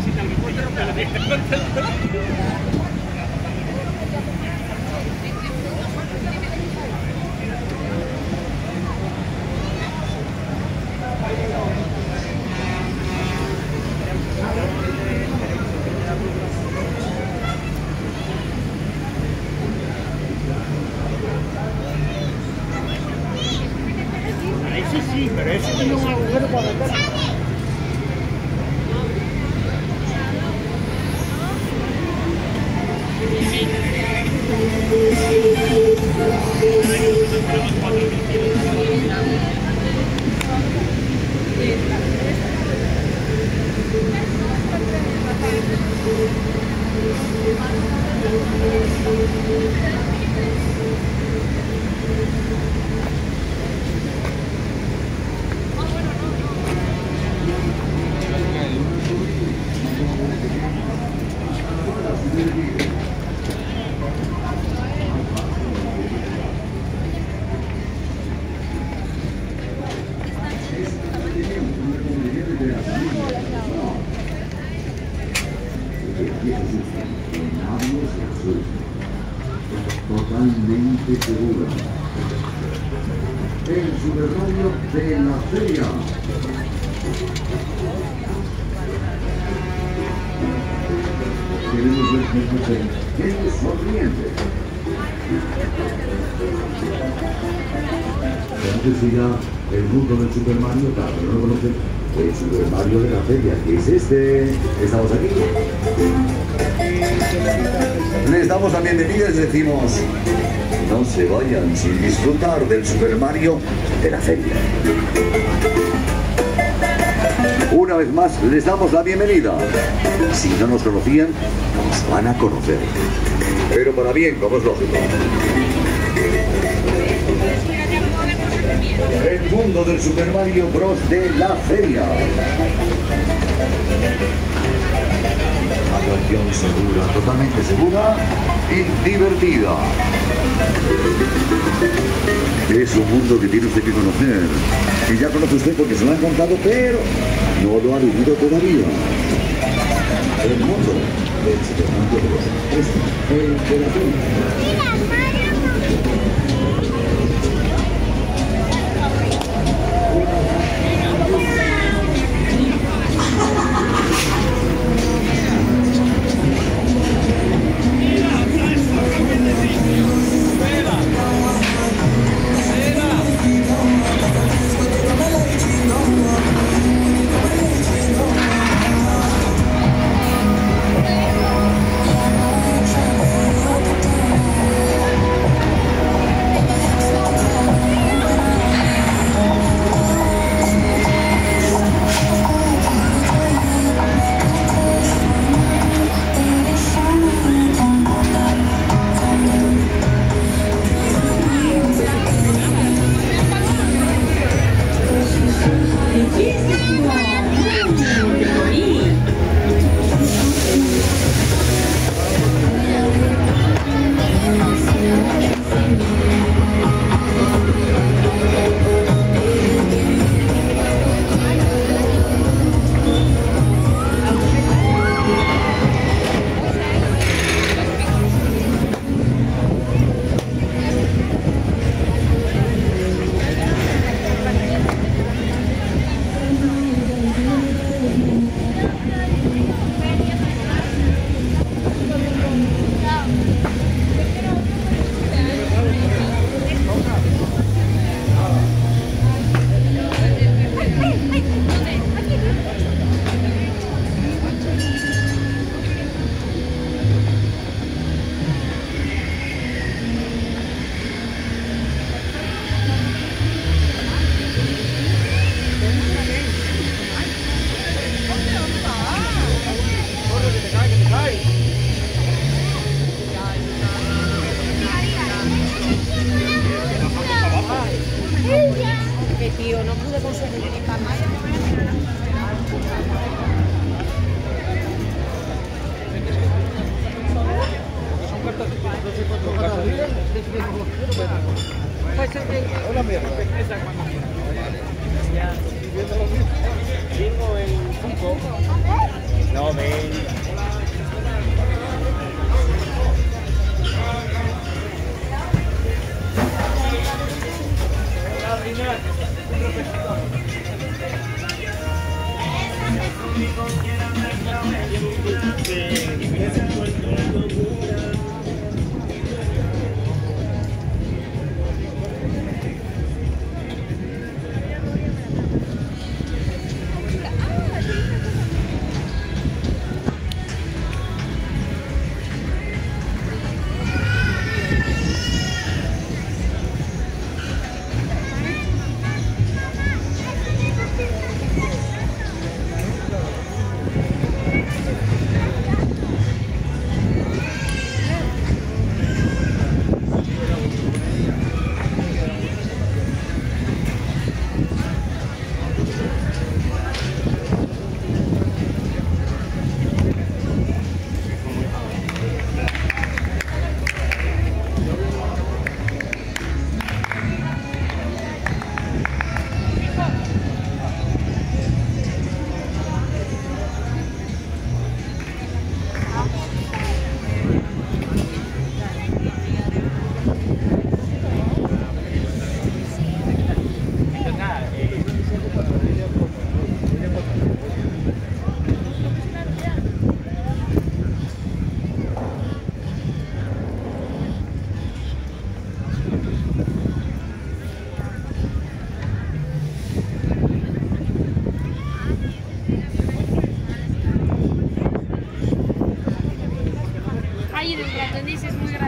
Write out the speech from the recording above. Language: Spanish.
Sí, pero ese tiene un agujero para meter. Totalmente segura. El Supermario de la feria. Queremos ver gente sonriente. Antes ya el mundo del Super Mario, claro, no lo conocen. El Super Mario de la feria, que es este. Estamos aquí. Les damos la bienvenida y les decimos: no se vayan sin disfrutar del Super Mario de la feria. Una vez más les damos la bienvenida. Si no nos conocían, nos van a conocer. Pero para bien, como es lógico. El mundo del Super Mario Bros. De la feria. Atracción segura, totalmente segura y divertida. Es un mundo que tiene usted que conocer. Y ya conoce usted porque se lo han contado, pero no lo ha vivido todavía. El mundo del Super Mario Bros. Es el de la feria. Tío, no pude conseguir ni para más. Hola, mierda. Vengo en Funko. No, calle de un aprendiz es muy grande.